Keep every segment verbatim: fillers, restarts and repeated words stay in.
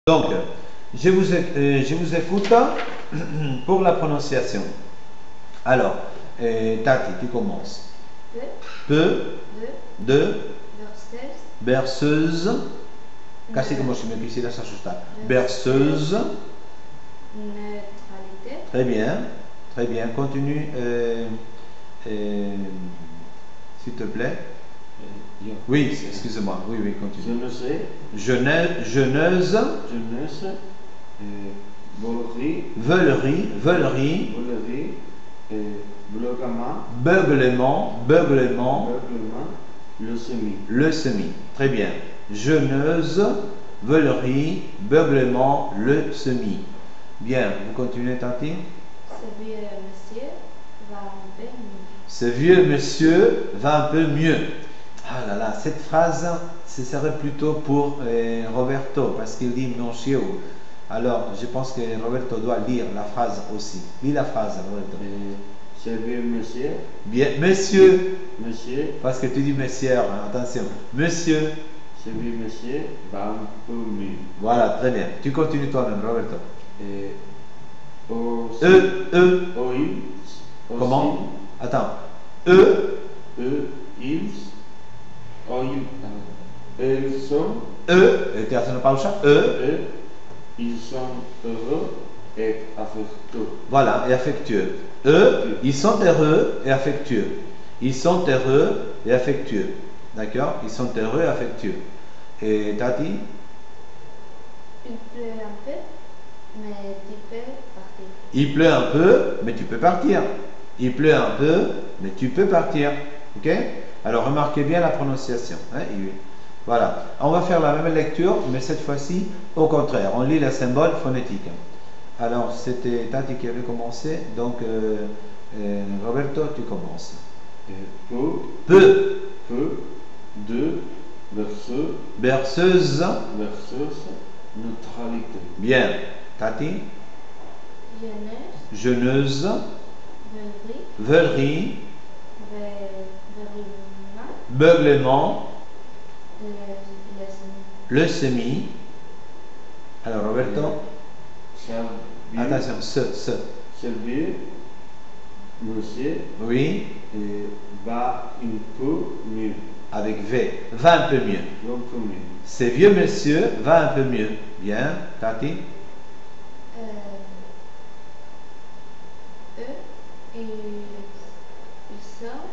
Donc, je vous, euh, je vous écoute pour la prononciation. Alors, euh, Tati, tu commences. Peu, de, berceuse, casi como si me quisieras asustar. Berceuse. Neutralité. Très bien, très bien. Continue, euh, euh, s'il te plaît. Oui, excusez-moi. Oui, oui, continue. Jeunesse. Jeunesse. Jeunesse. Euh, Volerie. Veulerie. Veulerie. Volerie. Euh, Beuglement. Beuglement. Beuglement. Beuglement. Leucémie. Leucémie. Très bien. Jeuneuse. Veulerie. Beuglement. Leucémie. Bien. Vous continuez, Tati. Ce vieux monsieur va un peu mieux. Ce vieux monsieur va un peu mieux. Ah là là, cette phrase, ce serait plutôt pour euh, Roberto, parce qu'il dit monsieur. Alors, je pense que Roberto doit lire la phrase aussi. Lis la phrase, Roberto. Euh, ce vieux monsieur. Bien, monsieur. Monsieur. Parce que tu dis monsieur, hein, attention. Monsieur. Ce vieux monsieur va un peu mieux. Voilà, très bien. Tu continues toi-même, Roberto. Et aussi, E, E. aussi, Comment? Attends. E. E, ils, ils, ils sont, E. Et tu haces una pausa. E. eux, ils sont heureux et affectueux. Voilà, et affectueux. Eux, ils sont heureux et affectueux. Ils sont heureux et affectueux. D'accord? Ils sont heureux et affectueux. Et Tati? Il pleut un peu, mais tu peux partir. Il pleut un peu, mais tu peux partir. Il pleut un peu, mais tu peux partir. Ok? Alors remarquez bien la prononciation. Hein? Voilà. On va faire la même lecture, mais cette fois-ci au contraire. On lit les symboles phonétiques. Alors, c'était Tati qui avait commencé, donc euh, euh, Roberto, tu commences. Et peu, Peu, peu, de, berceuse, berceuse, berceuse, neutralité. bien. Tati, Jeunesse, jeuneuse, veulerie, veulerie, verillement, beuglement, le, leucémie. Alors, Roberto, Servir, attention, ce, ce, servir, monsieur, oui, et va un peu mieux. avec V, va un peu mieux. Un peu mieux. Ce vieux monsieur va un peu mieux. Bien, Tati, euh, eux, ils, ils sont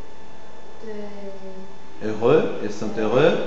de, heureux, ils sont heureux,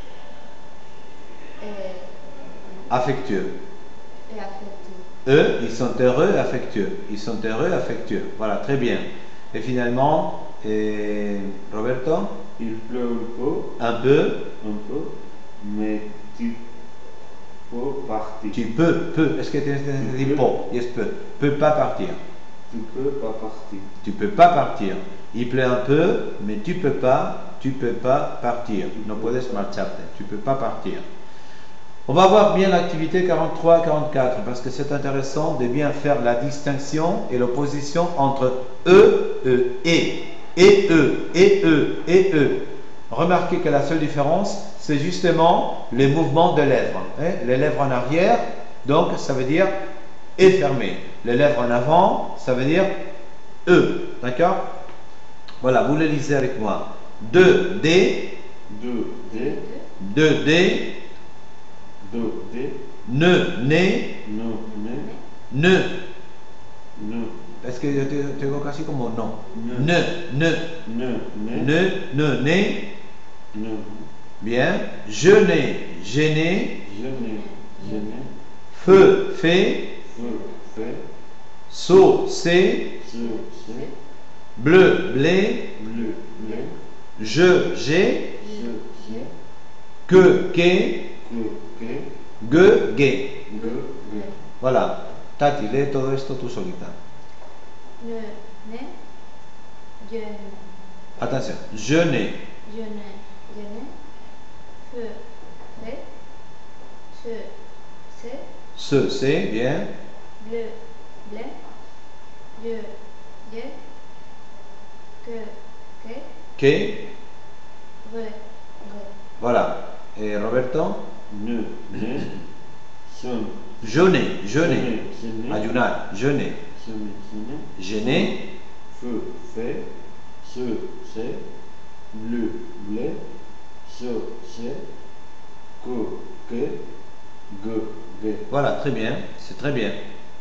et, affectueux. et affectueux. Eux, ils sont heureux et affectueux. Ils sont heureux et affectueux. Voilà, très bien. Et finalement, et Roberto, Il pleut un peu, un peu, un peu, mais tu peux partir. tu peux, peux. Est-ce que tu dis peux. pas? Yes, peux. Peux pas partir. Tu peux pas partir. Tu peux pas partir. Il pleut un peu, mais tu peux pas, tu peux pas partir. No puedes marcharte. Tu peux pas partir. On va voir bien l'activité quarante-trois quarante-quatre parce que c'est intéressant de bien faire la distinction et l'opposition entre E, E, et, et E, et E, et E. Remarquez que la seule différence, c'est justement les mouvements de lèvres. Hein? Les lèvres en arrière, donc ça veut dire et fermé. Les lèvres en avant, ça veut dire E. D'accord? Voilà, vous le lisez avec moi. deux D, deux D, deux D, deux D, ne, né, no, ne, ne. no, Est-ce que yo te- tengo casi como no? Ne. Ne, ne, ne, ne, ne, ne, né. ne, Bien. Jeûner, gêner. je n'ai, je n'ai, Feu, fait. feu, fait, Saut, c'est. ce, c'est, Bleu, blé. bleu, bleu, Je, j'ai. je, j'ai, Que, que. que, que, Ge, gue. ge, ge. Voilà. Tati, lee todo esto tú solita. Ne, ne, je, Attention. Jeûner. je ne, je ne, feu, fait, ce, c'est, Ce, c'est. Bien. bleu, blé, je, je, que, que, Que. ve, ve. Voilà. Et Roberto? Ne, ne, Son. Jeûner, jeûner. Jeûner. Ayunar, jeûner. Sonner. Sonner. Gêner, Feu. Fait. Se. C'est. Le. Blé. Se. C'est. Que. Que. Ge. Ge. voilà, très bien, c'est très bien.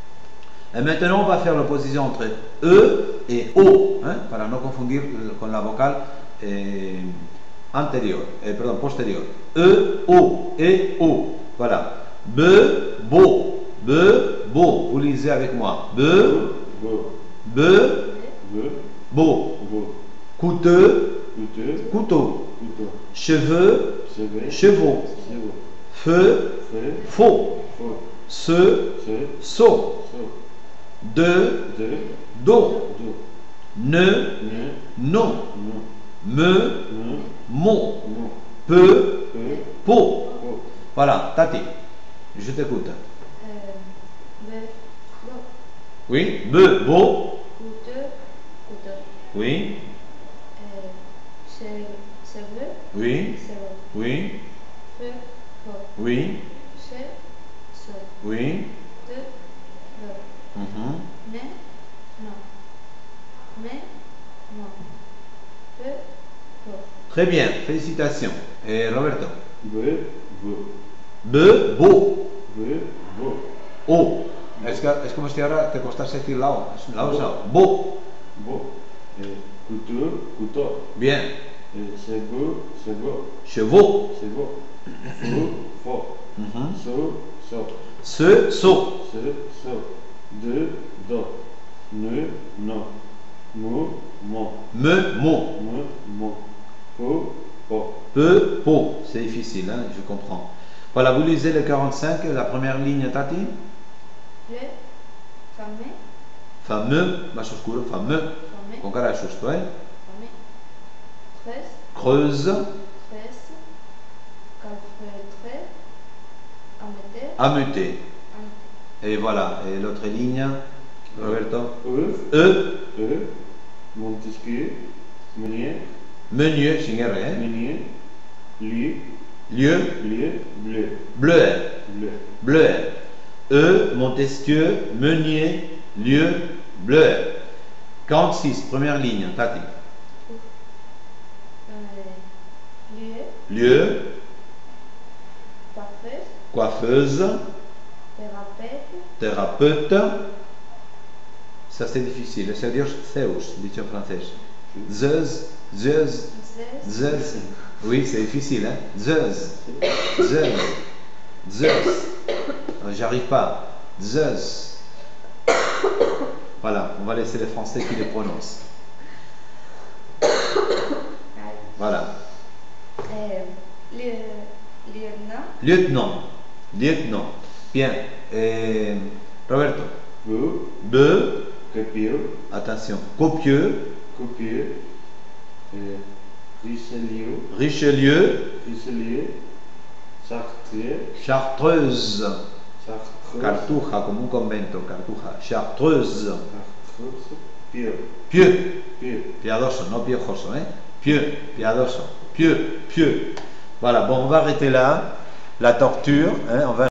Et maintenant, on va faire l'opposition entre E et O, hein, para no confundir con la vocal eh, anterior, eh, perdón, posterior. E, O, E, O. Voilà. Be, bo, be, bo. Vous lisez avec moi. Be, Go. be, Be. bo. Go. Coûteux, Coûteux. couteau. Couteau. Cheveux, Cheveux. chevaux. Chevaux. Feu, Feu. faux. Faux. Se, Se. saut. So. De, De. do. Do. Ne, Ne. non. Non. Me, Ne. mon. Non. Peu, Peu. pot. Po. Voilà, Tati, je t'écoute. Euh, be, bo, Oui, be, beau. coûteux, couteau. Oui, Euh, che- cheveux, oui, chevaux. oui, Feu, faux. oui, Che, so. oui. De, do. Mhm. Ne, non. Me, non. Peu, faux. Très bien, félicitations. Et Roberto. Be. Bo. Be, beau. Be. Bo. O. Es, que, es como si ahora te costase decir la O. Es la O, es la O. Beau. Bo. Eh, Couteau. Couteau. Bien. Eh, Cheveux. Chevaux. Chevaux. Chevaux. Faux. Faux. Mhm. So. So. Se, so. Se. So. De. Do. Ne. Non. Mo. Mon. Me, mo. Me. Mon. Po. Po. Peu, po. C'est difficile, hein, je comprends. Voilà, vous lisez le quarante-cinq, la première ligne, Tati. Le, fameux, Fameux, más oscuro, fameux. fameux, Con cara de susto, ¿eh? fameux. Treize, Creuse, treize. Calfeutré, ameuté, ameuté. ameuté. Et voilà, et l'autre ligne, Roberto. E. E, E. Montesquieu. Meunier. meunier, sin R, hein? Meunier. Lieu. Lieu, Lieu. Bleu. bleuet. Bleu. Bleuet. E, Montesquieu, meunier, lieu, bleuet. quarante-six, première ligne, Tati. Euh, lieu, Lieu, coiffeuse, coiffeuse, thérapeute, thérapeute. Ça c'est difficile, c'est dire Zeus, dit en français. Zeus, Zeus, zeste, Zeus. Oui, c'est difficile, hein? Zeus, Zeus, Zeus. Non, j'arrive pas. Zeus. Voilà, on va laisser les Français qui les prononcent. Voilà. euh, lieu- lieutenant, Lieutenant, lieutenant. Bien. Et Roberto. Peu. Be, Copieux. attention, copieux, Copieux. Euh, Richelieu. Richelieu, Richelieu. Chartreux. chartreuse. Chartreuse. Cartuja, como un convento, cartuja. Chartreuse. Chartreuse. Pieux. Pieux, Pieux. piadoso, no piojoso, ¿eh? Pieux, piadoso. Pieux, pieux. Voilà, bon, on va arrêter là. La torture, hein, on va